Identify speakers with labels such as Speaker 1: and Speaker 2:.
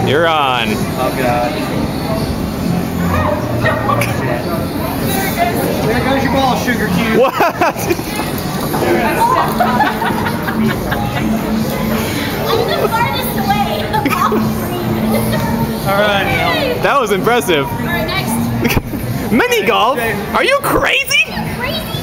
Speaker 1: You're on.
Speaker 2: Oh god. There goes your ball, sugar cube.
Speaker 1: What?
Speaker 3: I'm the farthest away.
Speaker 2: Alright.
Speaker 1: That was impressive.
Speaker 3: Alright, next.
Speaker 1: Mini golf? Are you crazy?
Speaker 3: Crazy?